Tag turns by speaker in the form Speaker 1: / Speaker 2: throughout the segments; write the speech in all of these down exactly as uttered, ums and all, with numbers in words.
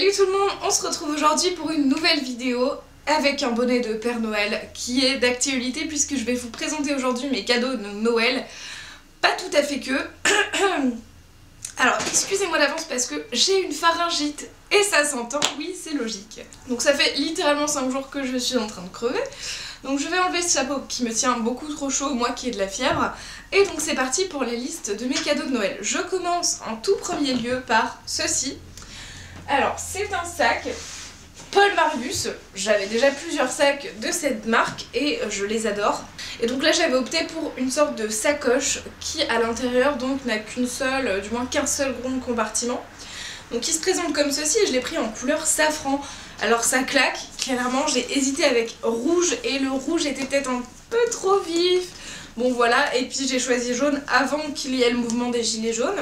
Speaker 1: Salut tout le monde, on se retrouve aujourd'hui pour une nouvelle vidéo avec un bonnet de Père Noël qui est d'actualité puisque je vais vous présenter aujourd'hui mes cadeaux de Noël. Pas tout à fait que. Alors excusez-moi d'avance parce que j'ai une pharyngite et ça s'entend, oui c'est logique. Donc ça fait littéralement cinq jours que je suis en train de crever. Donc je vais enlever ce chapeau qui me tient beaucoup trop chaud, moi qui ai de la fièvre. Et donc c'est parti pour la liste de mes cadeaux de Noël. Je commence en tout premier lieu par ceci. Alors c'est un sac Paul Marius, j'avais déjà plusieurs sacs de cette marque et je les adore. Et donc là j'avais opté pour une sorte de sacoche qui à l'intérieur donc n'a qu'une seule, du moins qu'un seul grand compartiment. Donc il se présente comme ceci et je l'ai pris en couleur safran. Alors ça claque, clairement j'ai hésité avec rouge et le rouge était peut-être un peu trop vif. Bon voilà, et puis j'ai choisi jaune avant qu'il y ait le mouvement des gilets jaunes.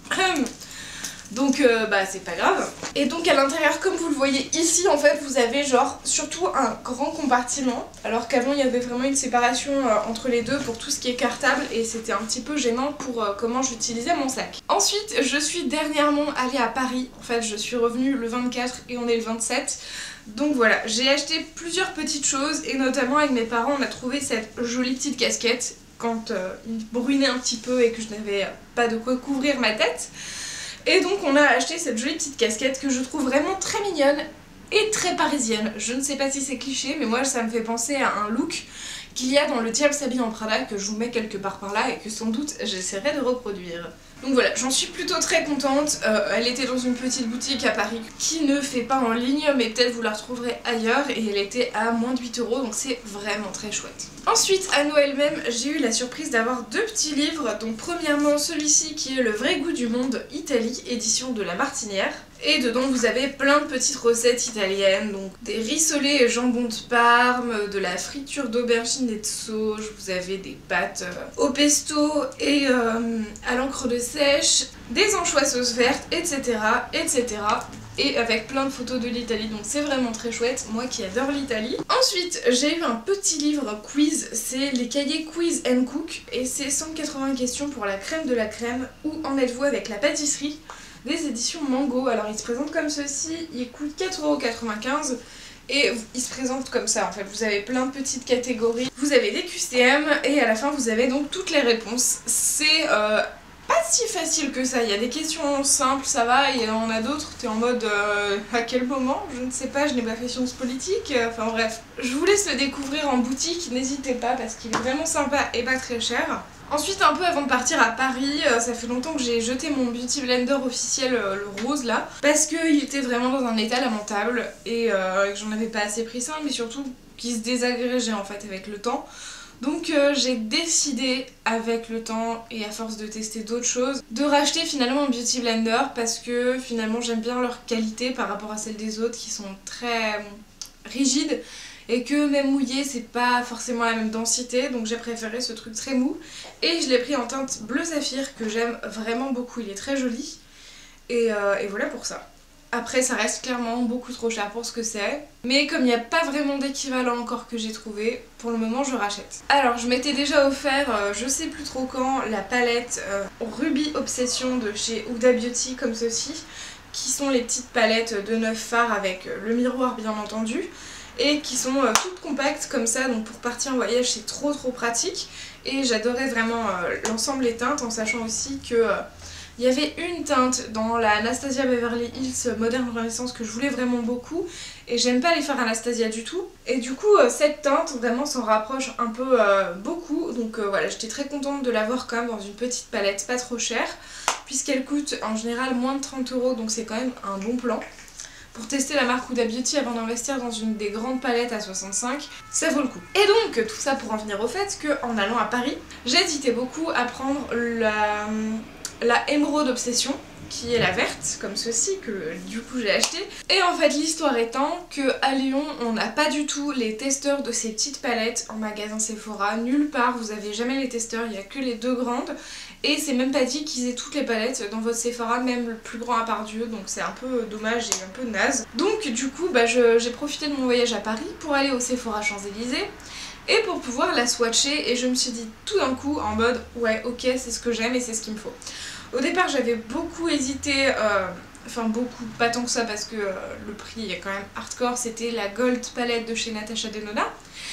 Speaker 1: Donc euh, bah c'est pas grave. Et donc à l'intérieur, comme vous le voyez ici, en fait vous avez genre surtout un grand compartiment. Alors qu'avant il y avait vraiment une séparation euh, entre les deux pour tout ce qui est cartable et c'était un petit peu gênant pour euh, comment j'utilisais mon sac. Ensuite je suis dernièrement allée à Paris. En fait je suis revenue le vingt-quatre et on est le vingt-sept. Donc voilà, j'ai acheté plusieurs petites choses et notamment avec mes parents on a trouvé cette jolie petite casquette quand euh, il brûlait un petit peu et que je n'avais pas de quoi couvrir ma tête. Et donc on a acheté cette jolie petite casquette que je trouve vraiment très mignonne et très parisienne. Je ne sais pas si c'est cliché mais moi ça me fait penser à un look qu'il y a dans Le Diable s'habille en Prada que je vous mets quelque part par là et que sans doute j'essaierai de reproduire. Donc voilà, j'en suis plutôt très contente. Euh, elle était dans une petite boutique à Paris qui ne fait pas en ligne mais peut-être vous la retrouverez ailleurs et elle était à moins de huit euros donc c'est vraiment très chouette. Ensuite à Noël même j'ai eu la surprise d'avoir deux petits livres. Donc premièrement celui-ci qui est Le vrai goût du monde Italie édition de La Martinière. Et dedans vous avez plein de petites recettes italiennes, donc des rissolés et jambon de Parme, de la friture d'aubergine et de sauge, vous avez des pâtes au pesto et euh, à l'encre de sèche, des anchois sauce verte, et cetera et cetera. Et avec plein de photos de l'Italie, donc c'est vraiment très chouette, moi qui adore l'Italie. Ensuite j'ai eu un petit livre quiz, c'est les cahiers Quiz and Cook et c'est cent quatre-vingts questions pour la crème de la crème. Où en êtes-vous avec la pâtisserie? Des éditions Mango. Alors il se présente comme ceci, il coûte quatre euros quatre-vingt-quinze et il se présente comme ça en fait. Vous avez plein de petites catégories, vous avez des Q C M et à la fin vous avez donc toutes les réponses. C'est euh, pas si facile que ça, il y a des questions simples, ça va, et il y en a d'autres, t'es en mode euh, à quel moment? Je ne sais pas, je n'ai pas fait sciences politiques, enfin bref. Je vous laisse le découvrir en boutique, n'hésitez pas parce qu'il est vraiment sympa et pas très cher. Ensuite, un peu avant de partir à Paris, euh, ça fait longtemps que j'ai jeté mon Beauty Blender officiel, euh, le rose là, parce qu'il était vraiment dans un état lamentable et euh, que j'en avais pas assez pris soin, mais surtout qu'il se désagrégeait en fait avec le temps. Donc euh, j'ai décidé avec le temps et à force de tester d'autres choses de racheter finalement un Beauty Blender parce que finalement j'aime bien leur qualité par rapport à celle des autres qui sont très euh, rigides. Et que même mouillé c'est pas forcément la même densité, donc j'ai préféré ce truc très mou et je l'ai pris en teinte bleu saphir que j'aime vraiment beaucoup, il est très joli et, euh, et voilà pour ça. Après ça reste clairement beaucoup trop cher pour ce que c'est, mais comme il n'y a pas vraiment d'équivalent encore que j'ai trouvé, pour le moment je rachète. Alors je m'étais déjà offert, euh, je sais plus trop quand, la palette euh, Ruby Obsession de chez Huda Beauty comme ceci, qui sont les petites palettes de neuf fards avec le miroir bien entendu. Et qui sont euh, toutes compactes comme ça, donc pour partir en voyage c'est trop trop pratique. Et j'adorais vraiment euh, l'ensemble des teintes en sachant aussi que euh, il y avait une teinte dans la Anastasia Beverly Hills Moderne Renaissance que je voulais vraiment beaucoup et j'aime pas les fards Anastasia du tout. Et du coup euh, cette teinte vraiment s'en rapproche un peu euh, beaucoup, donc euh, voilà, j'étais très contente de l'avoir quand même dans une petite palette pas trop chère puisqu'elle coûte en général moins de trente euros, donc c'est quand même un bon plan. Pour tester la marque Huda Beauty avant d'investir dans une des grandes palettes à soixante-cinq, ça vaut le coup. Et donc tout ça pour en venir au fait qu'en allant à Paris, j'ai hésité beaucoup à prendre la, la Émeraude Obsession, qui est la verte, comme ceci, que du coup j'ai acheté. Et en fait l'histoire étant qu'à Lyon on n'a pas du tout les testeurs de ces petites palettes en magasin Sephora, nulle part, vous avez jamais les testeurs, il n'y a que les deux grandes. Et c'est même pas dit qu'ils aient toutes les palettes dans votre Sephora, même le plus grand à part Dieu, donc c'est un peu dommage et un peu naze. Donc du coup bah, j'ai profité de mon voyage à Paris pour aller au Sephora Champs-Élysées et pour pouvoir la swatcher et je me suis dit tout d'un coup en mode ouais ok c'est ce que j'aime et c'est ce qu'il me faut. Au départ j'avais beaucoup hésité euh, enfin beaucoup, pas tant que ça parce que euh, le prix est quand même hardcore, c'était la Gold Palette de chez Natasha Denona,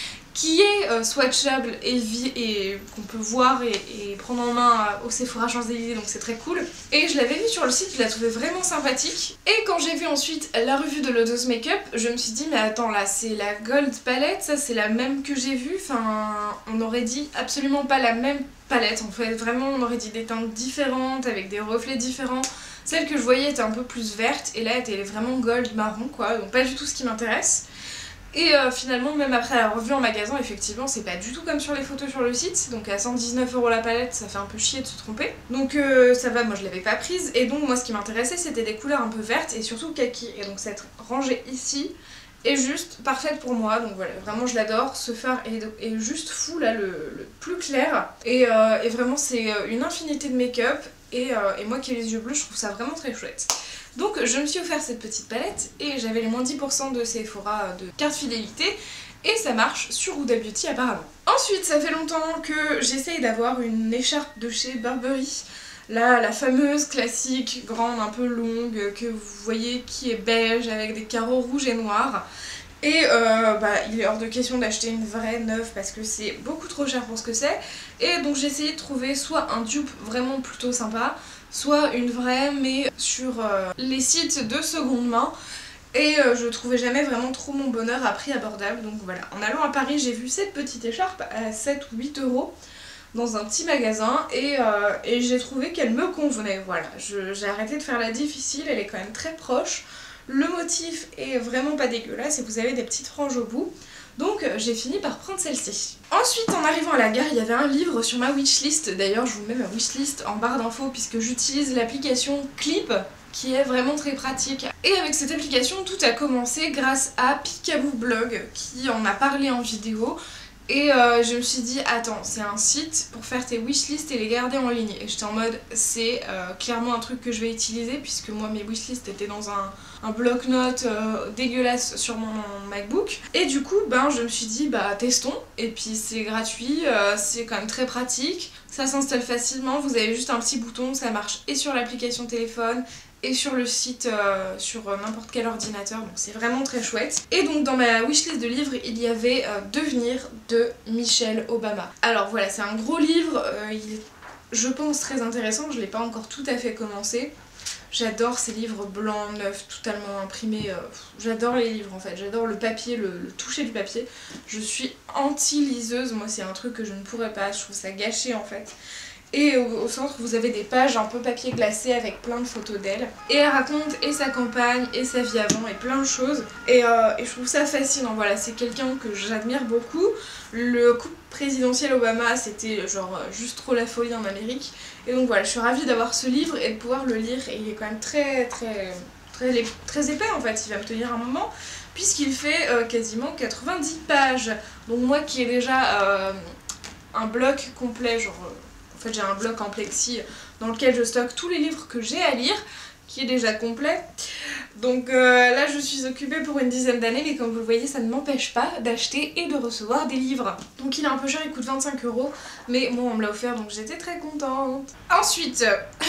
Speaker 1: qui est euh, swatchable et, et qu'on peut voir et, et prendre en main euh, au Sephora Champs-Élysées, donc c'est très cool. Et je l'avais vu sur le site, je la trouvais vraiment sympathique. Et quand j'ai vu ensuite la revue de Lotus Makeup, je me suis dit mais attends, là c'est la Gold Palette, ça c'est la même que j'ai vue, enfin on aurait dit absolument pas la même palette en fait, vraiment on aurait dit des teintes différentes avec des reflets différents. Celle que je voyais était un peu plus verte et là elle était vraiment gold marron quoi, donc pas du tout ce qui m'intéresse. Et euh, finalement, même après la revue en magasin, effectivement, c'est pas du tout comme sur les photos sur le site. Donc à cent dix-neuf euros la palette, ça fait un peu chier de se tromper. Donc euh, ça va, moi je l'avais pas prise. Et donc moi ce qui m'intéressait, c'était des couleurs un peu vertes et surtout kaki. Et donc cette rangée ici est juste parfaite pour moi. Donc voilà, vraiment je l'adore. Ce fard est, est juste fou là, le, le plus clair. Et, euh, et vraiment c'est une infinité de make-up. Et, euh, et moi qui ai les yeux bleus, je trouve ça vraiment très chouette. Donc je me suis offert cette petite palette et j'avais les moins dix pour cent de Sephora de carte fidélité et ça marche sur Huda Beauty apparemment. Ensuite, ça fait longtemps que j'essaye d'avoir une écharpe de chez Burberry. Là, la fameuse classique grande un peu longue que vous voyez qui est beige avec des carreaux rouges et noirs. Et euh, bah, il est hors de question d'acheter une vraie neuve parce que c'est beaucoup trop cher pour ce que c'est. Et donc j'ai essayé de trouver soit un dupe vraiment plutôt sympa, soit une vraie mais sur euh, les sites de seconde main. Et euh, je trouvais jamais vraiment trop mon bonheur à prix abordable. Donc voilà, en allant à Paris j'ai vu cette petite écharpe à sept ou huit euros dans un petit magasin et, euh, et j'ai trouvé qu'elle me convenait. Voilà, j'ai arrêté de faire la difficile, elle est quand même très proche. Le motif est vraiment pas dégueulasse et vous avez des petites franges au bout. Donc j'ai fini par prendre celle-ci. Ensuite, en arrivant à la gare, il y avait un livre sur ma wishlist. D'ailleurs, je vous mets ma wishlist en barre d'infos puisque j'utilise l'application Clip qui est vraiment très pratique. Et avec cette application, tout a commencé grâce à Picaboo Blog qui en a parlé en vidéo. Et euh, je me suis dit, attends, c'est un site pour faire tes wishlists et les garder en ligne. Et j'étais en mode, c'est euh, clairement un truc que je vais utiliser puisque moi mes wishlists étaient dans un, un bloc-notes euh, dégueulasse sur mon, mon MacBook. Et du coup, ben je me suis dit, bah testons. Et puis c'est gratuit, euh, c'est quand même très pratique. Ça s'installe facilement, vous avez juste un petit bouton, ça marche et sur l'application téléphone et sur le site, euh, sur n'importe quel ordinateur, donc c'est vraiment très chouette. Et donc dans ma wishlist de livres, il y avait euh, Devenir de Michelle Obama. Alors voilà, c'est un gros livre, euh, il est, je pense, très intéressant, je ne l'ai pas encore tout à fait commencé. J'adore ces livres blancs, neufs, totalement imprimés, euh, j'adore les livres en fait, j'adore le papier, le, le toucher du papier. Je suis anti-liseuse, moi c'est un truc que je ne pourrais pas, je trouve ça gâché en fait. Et au, au centre vous avez des pages un peu papier glacé avec plein de photos d'elle. Et elle raconte et sa campagne et sa vie avant et plein de choses. Et, euh, et je trouve ça fascinant, voilà, c'est quelqu'un que j'admire beaucoup. Le couple présidentiel Obama c'était genre juste trop la folie en Amérique. Et donc voilà, je suis ravie d'avoir ce livre et de pouvoir le lire. Et il est quand même très très très, très épais en fait, il va me tenir un moment. Puisqu'il fait euh, quasiment quatre-vingt-dix pages. Donc moi qui ai déjà euh, un bloc complet, genre... Euh, En fait j'ai un bloc en plexi dans lequel je stocke tous les livres que j'ai à lire, qui est déjà complet. Donc euh, là je suis occupée pour une dizaine d'années, mais comme vous le voyez ça ne m'empêche pas d'acheter et de recevoir des livres. Donc il est un peu cher, il coûte vingt-cinq euros, mais moi on me l'a offert donc j'étais très contente. Ensuite,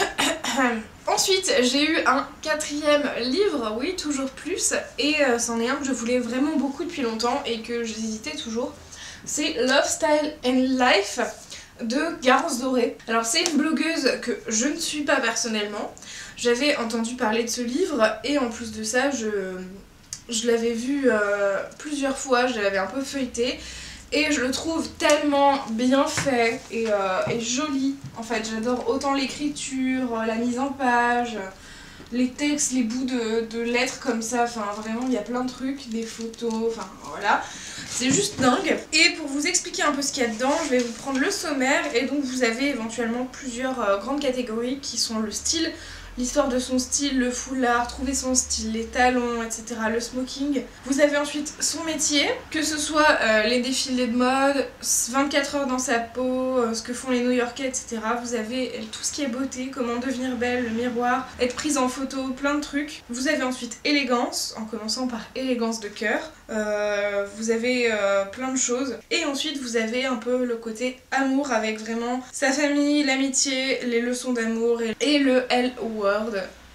Speaker 1: ensuite j'ai eu un quatrième livre, oui toujours plus, et euh, c'en est un que je voulais vraiment beaucoup depuis longtemps et que j'hésitais toujours. C'est Love, Style and Life de Garance Doré. Alors c'est une blogueuse que je ne suis pas personnellement, j'avais entendu parler de ce livre et en plus de ça je, je l'avais vu euh, plusieurs fois, je l'avais un peu feuilleté et je le trouve tellement bien fait et, euh, et joli. En fait j'adore autant l'écriture, la mise en page, les textes, les bouts de, de lettres comme ça, enfin vraiment il y a plein de trucs, des photos, enfin voilà. C'est juste dingue. Et pour vous expliquer un peu ce qu'il y a dedans, je vais vous prendre le sommaire et donc vous avez éventuellement plusieurs euh, grandes catégories qui sont le style, l'histoire de son style, le foulard, trouver son style, les talons, et cetera, le smoking. Vous avez ensuite son métier, que ce soit euh, les défilés de mode, vingt-quatre heures dans sa peau, euh, ce que font les New-Yorkais, et cetera. Vous avez tout ce qui est beauté, comment devenir belle, le miroir, être prise en photo, plein de trucs. Vous avez ensuite élégance, en commençant par élégance de cœur. Euh, vous avez euh, plein de choses. Et ensuite vous avez un peu le côté amour avec vraiment sa famille, l'amitié, les leçons d'amour et, et le L Word.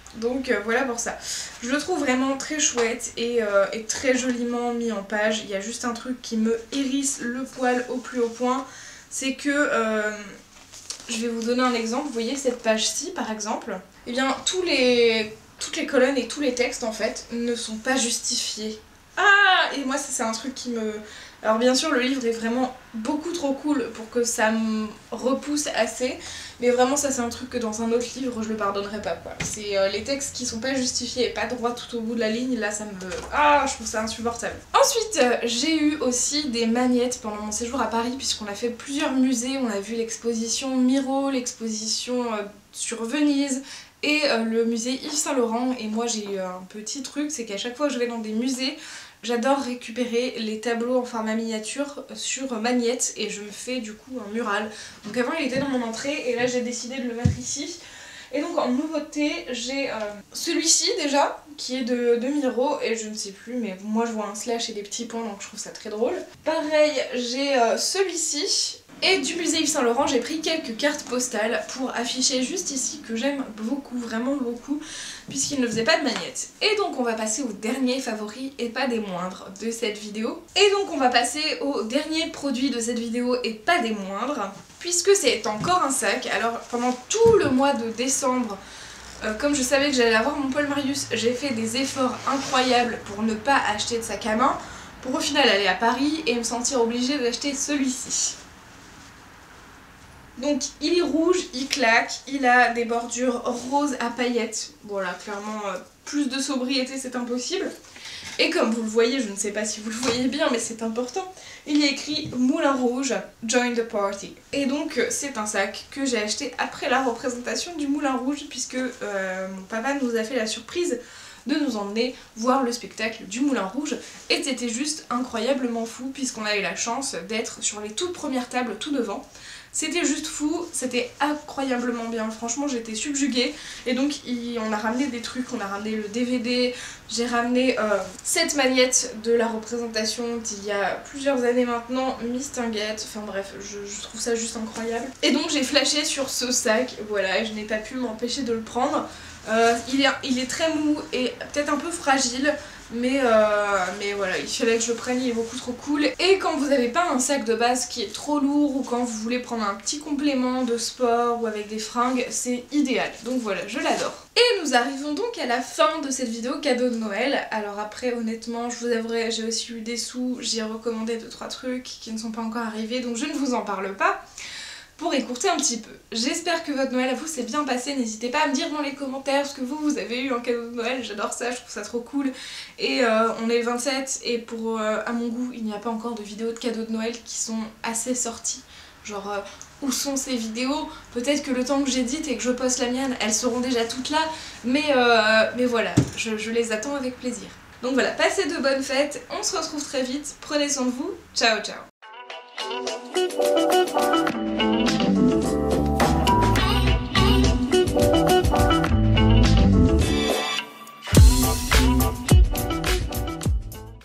Speaker 1: Donc euh, voilà pour ça. Je le trouve vraiment très chouette et, euh, et très joliment mis en page. Il y a juste un truc qui me hérisse le poil au plus haut point, c'est que, euh, je vais vous donner un exemple, vous voyez cette page-ci par exemple, et bien tous les, toutes les colonnes et tous les textes en fait ne sont pas justifiés. Ah, et moi ça c'est un truc qui me... Alors bien sûr le livre est vraiment beaucoup trop cool pour que ça me repousse assez, mais vraiment ça c'est un truc que dans un autre livre je le pardonnerais pas quoi. C'est euh, les textes qui sont pas justifiés et pas droits tout au bout de la ligne, là ça me... Ah, je trouve ça insupportable. Ensuite euh, j'ai eu aussi des magnettes pendant mon séjour à Paris puisqu'on a fait plusieurs musées, on a vu l'exposition Miro, l'exposition euh, sur Venise, et euh, le musée Yves Saint Laurent. Et moi j'ai eu un petit truc, c'est qu'à chaque fois que je vais dans des musées, j'adore récupérer les tableaux en format miniature sur magnette et je me fais du coup un mural. Donc avant il était dans mon entrée et là j'ai décidé de le mettre ici. Et donc en nouveauté j'ai euh, celui-ci déjà qui est de, de Miro et je ne sais plus mais moi je vois un slash et des petits points donc je trouve ça très drôle. Pareil j'ai euh, celui-ci. Et du musée Yves Saint Laurent, j'ai pris quelques cartes postales pour afficher juste ici que j'aime beaucoup, vraiment beaucoup, puisqu'il ne faisait pas de magnette. Et donc on va passer au dernier favori et pas des moindres de cette vidéo. Et donc on va passer au dernier produit de cette vidéo et pas des moindres, puisque c'est encore un sac. Alors pendant tout le mois de décembre, Euh, comme je savais que j'allais avoir mon Paul Marius, j'ai fait des efforts incroyables pour ne pas acheter de sac à main, pour au final aller à Paris et me sentir obligée d'acheter celui-ci. Donc il est rouge, il claque, il a des bordures roses à paillettes. Voilà, clairement euh, plus de sobriété c'est impossible. Et comme vous le voyez, je ne sais pas si vous le voyez bien mais c'est important, il y a écrit Moulin Rouge, Join the Party. Et donc c'est un sac que j'ai acheté après la représentation du Moulin Rouge puisque euh, mon papa nous a fait la surprise de nous emmener voir le spectacle du Moulin Rouge et c'était juste incroyablement fou puisqu'on a eu la chance d'être sur les toutes premières tables tout devant. C'était juste fou, c'était incroyablement bien, franchement j'étais subjuguée et donc il, on a ramené des trucs, on a ramené le D V D, j'ai ramené euh, cette magnette de la représentation d'il y a plusieurs années maintenant, Mistinguett, enfin bref, je, je trouve ça juste incroyable. Et donc j'ai flashé sur ce sac, voilà, et je n'ai pas pu m'empêcher de le prendre. Euh, il, est, il est très mou et peut-être un peu fragile, mais, euh, mais voilà, il fallait que je le prenne, il est beaucoup trop cool. Et quand vous n'avez pas un sac de base qui est trop lourd ou quand vous voulez prendre un petit complément de sport ou avec des fringues, c'est idéal. Donc voilà, je l'adore. Et nous arrivons donc à la fin de cette vidéo cadeau de Noël. Alors après, honnêtement, je vous avouerai, j'ai aussi eu des sous, j'ai recommandé deux trois trucs qui ne sont pas encore arrivés, donc je ne vous en parle pas. Pour écourter un petit peu. J'espère que votre Noël à vous s'est bien passé, n'hésitez pas à me dire dans les commentaires ce que vous, vous avez eu en cadeau de Noël, j'adore ça, je trouve ça trop cool. Et euh, on est le vingt-sept et pour, euh, à mon goût, il n'y a pas encore de vidéos de cadeaux de Noël qui sont assez sorties. Genre, euh, où sont ces vidéos? Peut-être que le temps que j'édite et que je poste la mienne, elles seront déjà toutes là, mais, euh, mais voilà, je, je les attends avec plaisir. Donc voilà, passez de bonnes fêtes, on se retrouve très vite, prenez soin de vous, ciao ciao.